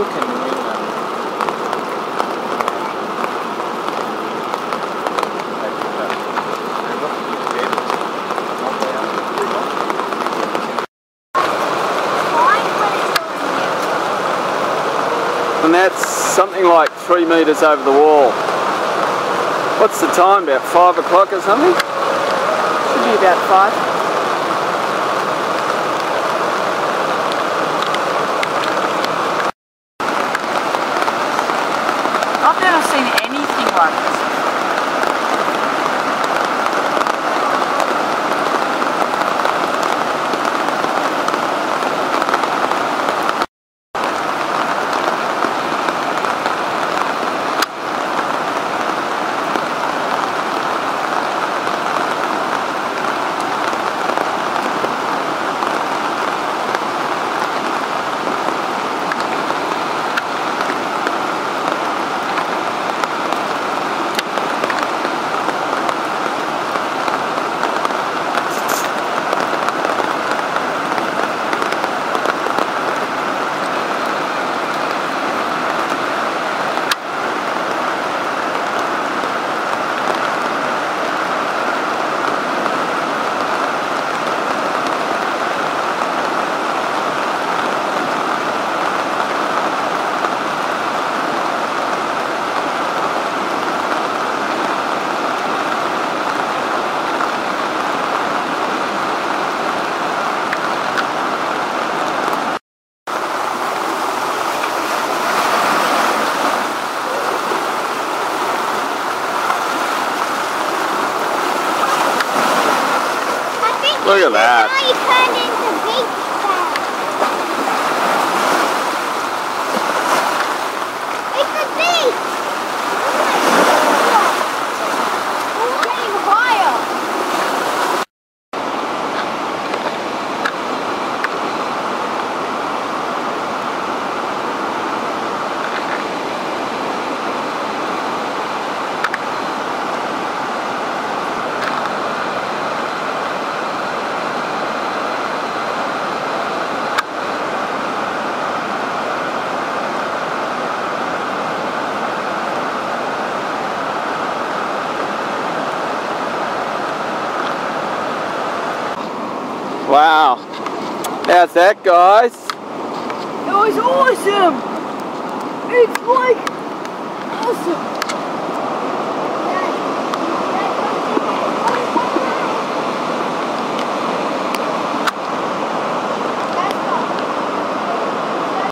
looking in England. And that's something like 3 metres over the wall. What's the time, about 5 o'clock or something? Should be about 5. I've never seen anything like this. Look at that. Now you turned into beach sand. It's a beach. We're getting higher. Wow. How's that, guys? It was awesome! It's like awesome!